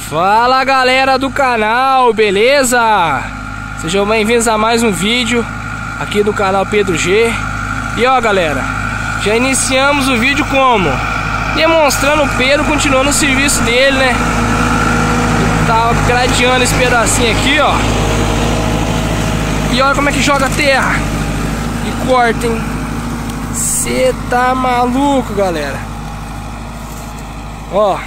Fala galera do canal, beleza? Sejam bem-vindos a mais um vídeo aqui do canal Pedro G. E ó galera, já iniciamos o vídeo como? Demonstrando o Pedro continuando o serviço dele, né? Ele tá gradeando esse pedacinho aqui, ó. E olha como é que joga a terra e corta, hein? Cê tá maluco, galera. Ó,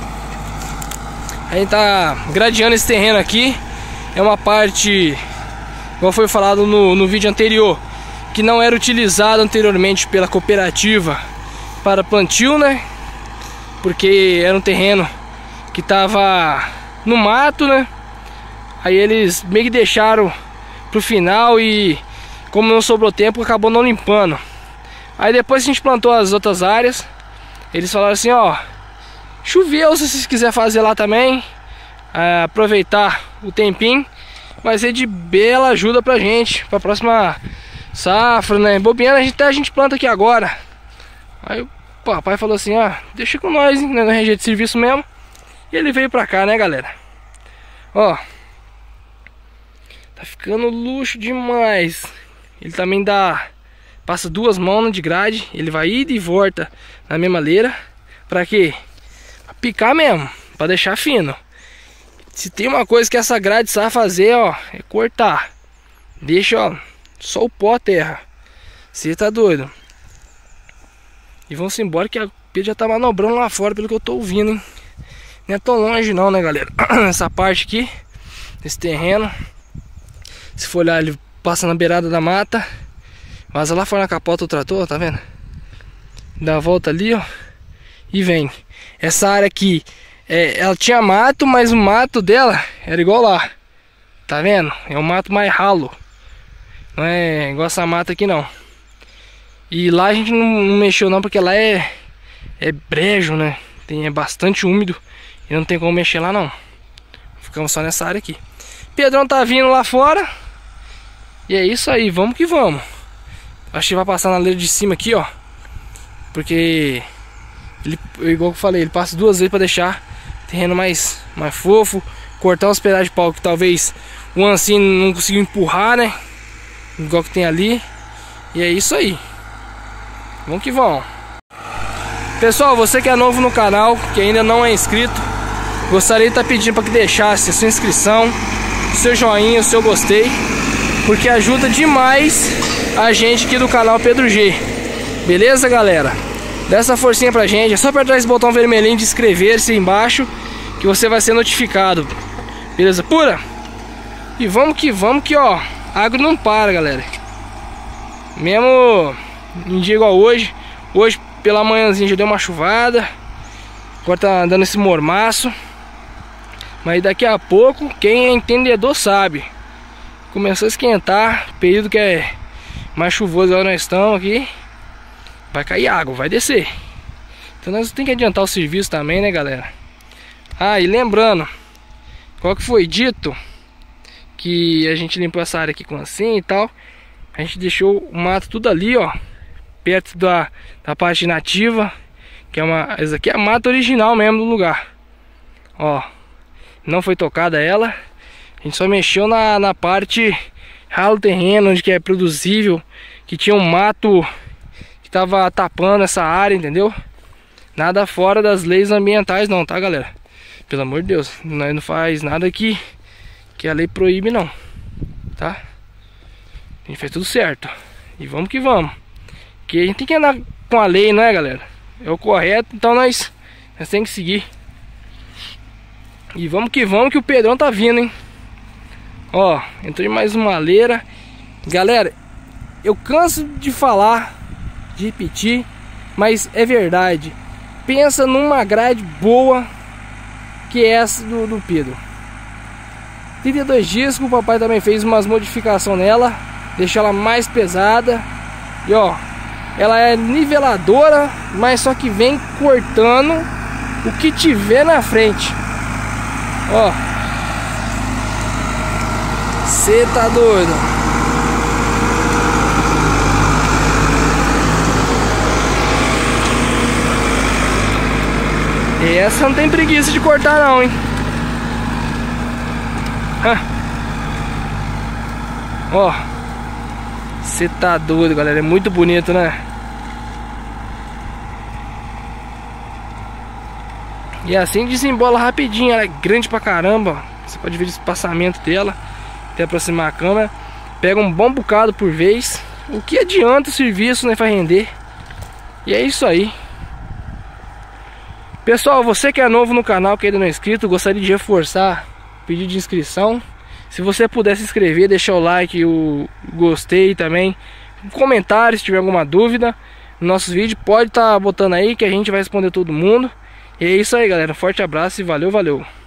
a gente tá gradeando esse terreno aqui. É uma parte, como foi falado no vídeo anterior, que não era utilizado anteriormente pela cooperativa para plantio, né? Porque era um terreno que tava no mato, né? Aí eles meio que deixaram pro final e, como não sobrou tempo, acabou não limpando. Aí depois que a gente plantou as outras áreas, eles falaram assim, ó, choveu, se vocês quiserem fazer lá também, aproveitar o tempinho, vai ser de bela ajuda pra gente, pra próxima safra, né? Bobeando, a gente planta aqui agora. Aí o papai falou assim, ó, deixa com nós, hein, né, no RG de serviço mesmo. E ele veio pra cá, né, galera? Ó, tá ficando luxo demais. Ele também passa duas mãos de grade, ele vai ir e volta na mesma leira. Pra quê? Pra picar mesmo, pra deixar fino. Se tem uma coisa que essa grade sabe fazer, ó, é cortar. Deixa, ó, só o pó a terra. Você tá doido. E vamos embora que a Pedro já tá manobrando lá fora, pelo que eu tô ouvindo, hein. Não é tão longe não, né, galera? Essa parte aqui, esse terreno, se for olhar, ele passa na beirada da mata, vaza lá fora na capota do trator, tá vendo? Dá a volta ali, ó, e vem. Essa área aqui, ela tinha mato, mas o mato dela era igual lá, tá vendo? É um mato mais ralo, não é igual essa mata aqui não. E lá a gente não mexeu não, porque lá é brejo, né? É bastante úmido e não tem como mexer lá não. Ficamos só nessa área aqui. Pedrão tá vindo lá fora. E é isso aí, vamos que vamos. Acho que vai passar na leira de cima aqui, ó. Porque ele, igual eu falei, ele passa duas vezes pra deixar o terreno mais fofo. Cortar uns pedaços de pau que talvez o Ancine não conseguiu empurrar, né? Igual que tem ali. E é isso aí. Vamos que vamos. Pessoal, você que é novo no canal, que ainda não é inscrito, gostaria de estar pedindo para que deixasse a sua inscrição, o seu joinha, o seu gostei, porque ajuda demais a gente aqui do canal Pedro G. Beleza, galera? Dá essa forcinha pra gente. É só apertar esse botão vermelhinho de inscrever-se aí embaixo, que você vai ser notificado. Beleza pura? E vamos que ó, agro não para, galera. Mesmo em dia igual hoje pela manhãzinha já deu uma chuvada, agora tá dando esse mormaço, mas daqui a pouco, quem é entendedor sabe, começou a esquentar, período que é mais chuvoso, agora nós estamos aqui, vai cair água, vai descer. Então nós temos que adiantar o serviço também, né, galera? Ah, e lembrando, qual que foi dito que a gente limpou essa área aqui com assim e tal, a gente deixou o mato tudo ali, ó, perto da parte nativa, que é essa aqui é a mata original mesmo do lugar. Ó, não foi tocada ela, a gente só mexeu na parte ralo terreno, onde que é produzível, que tinha um mato que tava tapando essa área, entendeu? Nada fora das leis ambientais não, tá, galera? Pelo amor de Deus, nós não faz nada que a lei proíbe não, tá? A gente fez tudo certo. E vamos que vamos. Que a gente tem que andar com a lei, não é, galera? É o correto, então nós temos que seguir. E vamos que o Pedrão tá vindo, hein? Ó, entrou em mais uma leira. Galera, eu canso de falar, de repetir, mas é verdade. Pensa numa grade boa que é essa do Pedro. 32 dias que o papai também fez umas modificações nela, deixou ela mais pesada. E ó, ela é niveladora, mas só que vem cortando o que tiver na frente. Ó, cê tá doido. E essa não tem preguiça de cortar não, hein? Ó, você tá doido, galera. É muito bonito, né? E assim desembola rapidinho. Ela é grande pra caramba. Você pode ver o espaçamento dela. Até aproximar a câmera. Pega um bom bocado por vez. O que adianta o serviço, né? Vai render. E é isso aí. Pessoal, você que é novo no canal, que ainda não é inscrito, gostaria de reforçar o pedido de inscrição. Se você puder se inscrever, deixar o like, o gostei também, um comentário se tiver alguma dúvida nos nossos vídeos, pode estar botando aí que a gente vai responder todo mundo. E é isso aí, galera, forte abraço e valeu, valeu.